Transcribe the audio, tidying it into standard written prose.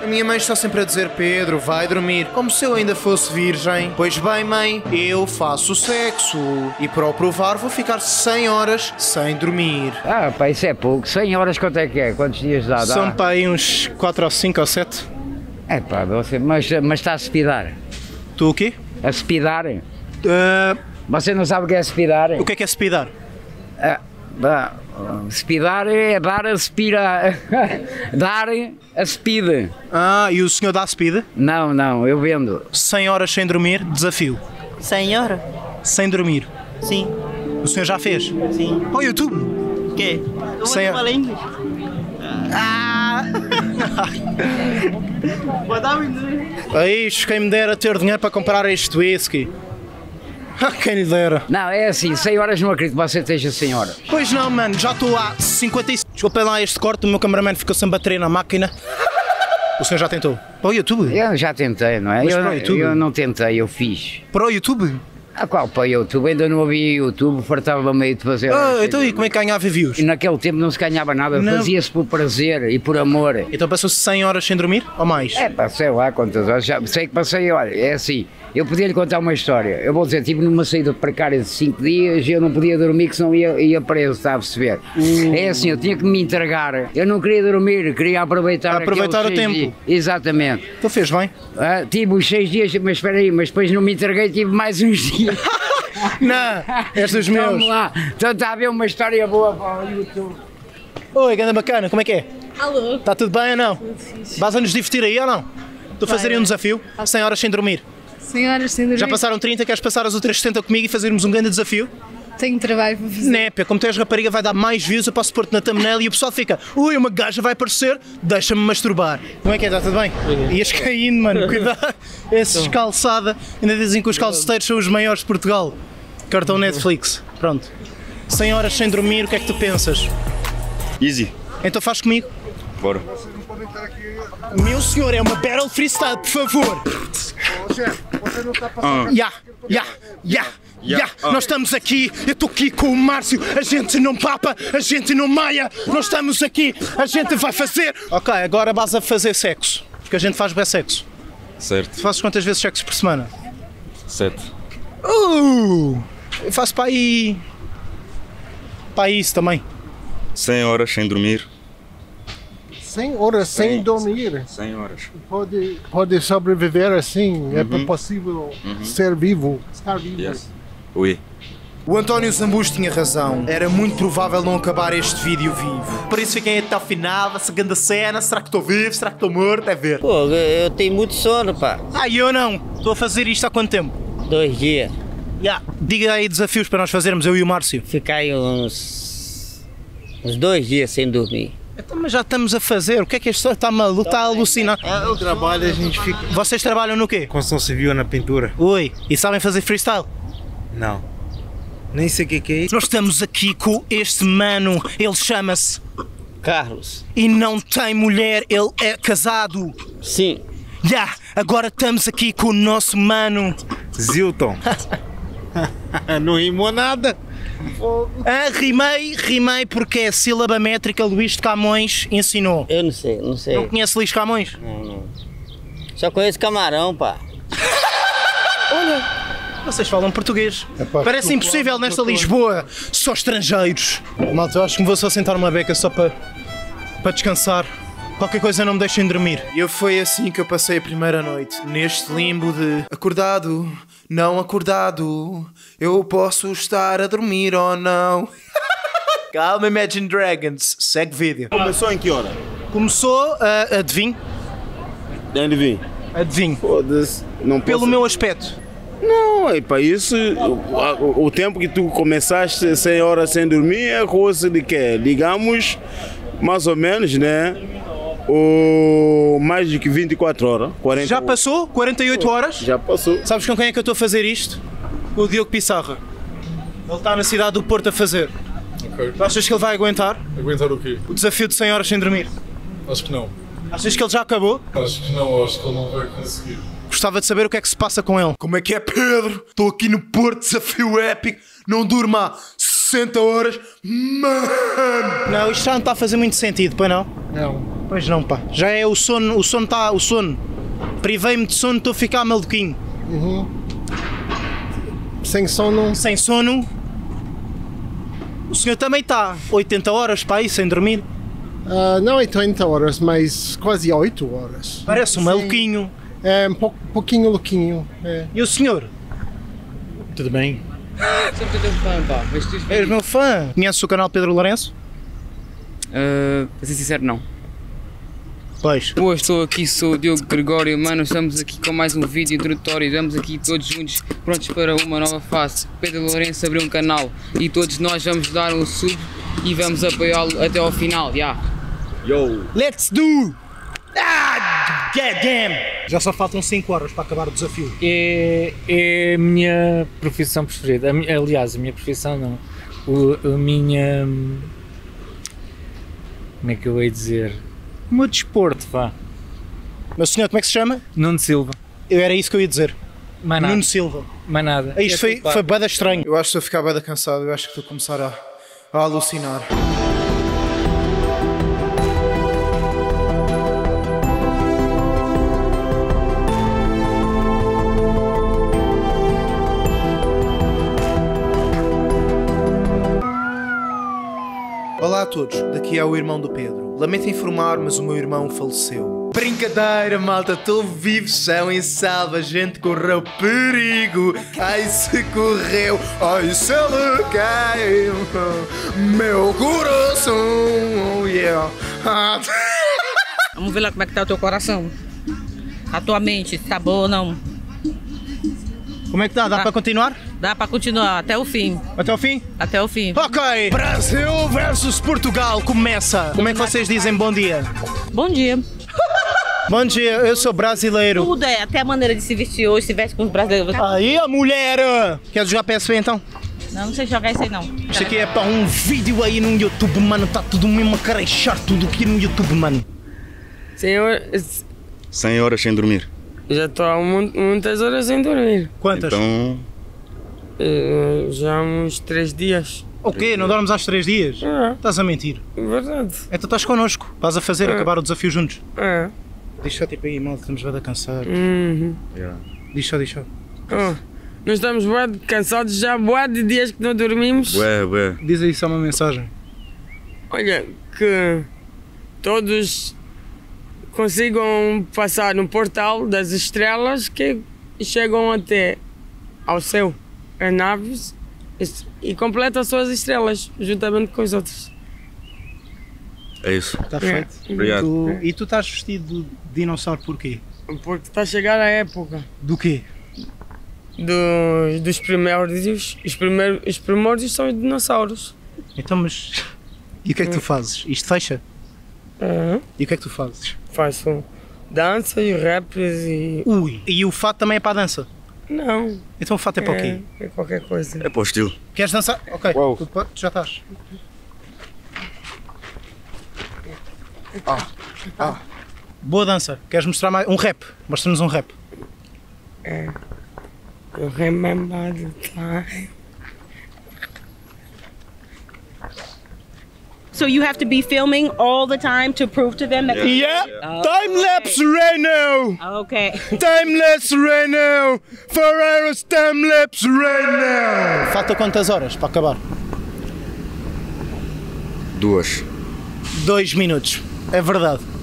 A minha mãe está sempre a dizer: Pedro, vai dormir, como se eu ainda fosse virgem. Pois bem, mãe, eu faço sexo e para o provar vou ficar 100 horas sem dormir. Ah, pá, isso é pouco. 100 horas quanto é que é? Quantos dias dá? São para aí uns 4 ou 5 ou 7. É pá, você, mas está a speedar. Tu o quê? A speedar? Você não sabe o que é speedar? O que é speedar? Speedar é dar a speed. Dar a speed. Ah, e o senhor dá speed? Não, eu vendo. 100 horas sem dormir, desafio. 100 horas? Sem dormir. Sim. O senhor já fez? Sim. Para o YouTube? O quê? Eu Sem- vou falar inglês. Vou dar um inglês. Aí, quem me dera ter dinheiro para comprar este whisky. Quem lhe dera. Não, é assim, 100 horas não acredito que você esteja 100 horas. Pois não, mano, já estou há 55. Desculpem lá este corte, o meu cameraman ficou sem bateria na máquina. O senhor já tentou? Para o YouTube? Eu já tentei, não é? Mas para o YouTube? Eu não tentei, eu fiz. Para o YouTube? A qual para o YouTube? Ainda não havia YouTube, fartava meio de fazer. Então e como é que ganhava views? E naquele tempo não se ganhava nada, Não. fazia-se por prazer e por amor. Então passou-se 100 horas sem dormir ou mais? É, passei lá quantas horas, já sei que passei, olha, é assim, eu podia lhe contar uma história, eu vou dizer, estive numa saída precária de 5 dias e eu não podia dormir que senão ia preso, está a perceber? É assim, eu tinha que me entregar, eu não queria dormir, queria aproveitar Aproveitar aqueles o 6 tempo. dias. Exatamente. Então fez bem? Tive os 6 dias, mas espera aí, mas depois não me entreguei, tive mais uns dias. Não, és dos Vamos meus. lá, então está a ver uma história boa para o YouTube. Oi, ganda bacana, como é que é? Alô? Está tudo bem ou não? Tudo fixe. Vais a nos divertir aí ou não? Estou a fazer aí um desafio, 100 horas sem dormir. Senhoras, sem dormir. Já passaram 30, queres passar as outras 70 comigo e fazermos um grande desafio? Tenho trabalho para fazer. Népia, como tu és rapariga vai dar mais views, eu posso pôr-te na thumbnail e o pessoal fica: ui, uma gaja vai aparecer, deixa-me masturbar. Como é que é? Está tudo bem? Ias caindo, mano, cuidado. Esses calçada, ainda dizem que os calceteiros são os maiores de Portugal. Cartão Netflix, pronto. 100 horas sem dormir, o que é que tu pensas? Easy. Então faz comigo. Bora. Meu senhor, é uma battle freestyle, por favor. Nós estamos aqui, eu estou aqui com o Márcio, a gente não papa, a gente não maia, nós estamos aqui, a gente vai fazer. Ok, agora vais a fazer sexo, porque a gente faz bem sexo. Certo. Fazes quantas vezes sexo por semana? 7. Eu faço para aí... para isso também. 100 horas sem dormir. 100 horas sem dormir. 100 horas. Pode sobreviver assim, é possível ser vivo, estar vivo. Yes. Oui. O António Zambus tinha razão, era muito provável não acabar este vídeo vivo. Por isso fiquem até ao final, a segunda cena, será que estou vivo, será que estou morto, é ver. Pô, eu tenho muito sono, pá. E eu não, estou a fazer isto há quanto tempo? 2 dias. Diga aí desafios para nós fazermos, eu e o Márcio. Ficar aí uns 2 dias sem dormir. Então, mas já estamos a fazer, o que é que este senhor está maluco, está a alucinar? Eu trabalho, a gente fica. Vocês trabalham no quê? Construção civil na pintura? Oi, e sabem fazer freestyle? Não. Nem sei o que é isso. Nós estamos aqui com este mano, ele chama-se Carlos. e não tem mulher, ele é casado. Sim. Agora estamos aqui com o nosso mano. Zilton. Não rimou nada. Rimei porque é sílaba métrica, Luís de Camões ensinou. Eu não sei. Não conhece Luís Camões? Não. Só conheço camarão, pá. Vocês falam português. Parece impossível nesta Lisboa, só estrangeiros. Malta, eu acho que me vou só sentar uma beca só para descansar. Qualquer coisa não me deixem dormir. E foi assim que eu passei a primeira noite, neste limbo de acordado, não acordado, eu posso estar a dormir ou não. Calma, Imagine Dragons, segue vídeo. Começou em que hora? Começou, adivinho? De onde vim? Adivinho. Foda-se. Não Pelo posso... meu aspecto. Não, é para isso, o tempo que tu começaste 100 horas sem dormir é coisa de quê? Digamos, mais ou menos, né? Ou mais de que 24 horas. 40 Já passou? 48 horas? Já passou. Sabes com quem é que eu estou a fazer isto? Com o Diogo Pissarra. Ele está na cidade do Porto a fazer. Ok. Tu achas que ele vai aguentar Aguentar o quê? o desafio de 100 horas sem dormir? Acho que não. Achas que ele já acabou? Acho que não, acho que ele não vai conseguir. Gostava de saber o que é que se passa com ele. Como é que é, Pedro? Estou aqui no Porto, desafio épico. Não durmo há 60 horas. Mano! Não, isto já não está a fazer muito sentido, pois não? Não. Pois não, pá. Já é o sono, o sono. Privei-me de sono, estou a ficar maluquinho. Sem sono. Sem sono. O senhor também está 80 horas, pá, aí, sem dormir. Não 80 horas, mas quase 8 horas. Parece um maluquinho. É um pouquinho louquinho. É. E o senhor? Tudo bem? Sempre teu fã, pá. És meu fã. Conheces o canal Pedro Lourenço? Para ser sincero, não. Pois. Hoje estou aqui, sou o Diogo Gregório, mano, estamos aqui com mais um vídeo introdutório, estamos aqui todos juntos, prontos para uma nova fase. Pedro Lourenço abriu um canal e todos nós vamos dar um sub e vamos apoiá-lo até ao final, já. Yo! Let's do! God damn! Já só faltam 5 horas para acabar o desafio. É a minha profissão preferida. Aliás, a minha profissão não. A minha... Como é que eu hei de dizer? O meu desporto, vá. Meu senhor, como é que se chama? Nuno Silva. Era isso que eu ia dizer. Manada. Nuno Silva. Manada. Isto foi bada estranho. Eu acho que estou a ficar bada cansado. Eu acho que estou a começar a alucinar. Olá a todos, daqui é o irmão do Pedro. Lamento informar, mas o meu irmão faleceu. Brincadeira, malta, estou vivo, chão e salva, a gente correu perigo. Ai, se correu, ai, se ele caiu, meu coração, yeah. Vamos ver lá como é que tá o teu coração. A tua mente, tá boa ou não? Como é que dá? Dá para continuar? Dá para continuar até o fim. Até o fim? Até o fim. Ok! Brasil versus Portugal começa! Como é que vocês dizem bom dia? Bom dia. Bom dia, eu sou brasileiro. Tudo é, até a maneira de se vestir hoje, se veste com os brasileiros. Aí a mulher! Quer jogar PSP então? Não sei jogar isso aí não. Isto aqui é para um vídeo aí no YouTube, mano. Tá tudo mesmo a carechar tudo aqui no YouTube, mano. Senhor... 100 horas sem dormir. Já estou há muitas horas sem dormir. Quantas? Então... já há uns 3 dias. O quê? Não dormes há 3 dias? Estás a mentir. Verdade. Então estás connosco. Estás a fazer acabar o desafio juntos. É. Diz só tipo aí, mal, estamos bem cansados. Diz só. Nós estamos bem cansados já, bué de dias que não dormimos. Ué. Diz aí só uma mensagem. Olha, que todos consigam passar no portal das estrelas que chegam até ao céu, as naves, e completam as suas estrelas, juntamente com os outros. É isso. Está feito. Obrigado. E tu estás vestido de dinossauro porquê? Porque está a chegar a época. Do quê? Dos primórdios. Os primórdios são os dinossauros. Então, mas... E o que é que tu fazes? Isto fecha? E o que é que tu fazes? Faço dança e raps e... Ui, e o fato também é para a dança? Não. Então o fato é para o quê? É qualquer coisa. É para o estilo. Queres dançar? Ok, tu já estás. Boa dança. Queres mostrar mais? Um rap. Mostra-nos um rap. Eu remember the time. So you have to be filming all the time to prove to them that... Yeah. Time lapse right now. Okay. Time lapse right now. 4 hours time lapse right now. Falta quantas horas para acabar? 2. 2 minutos. É verdade.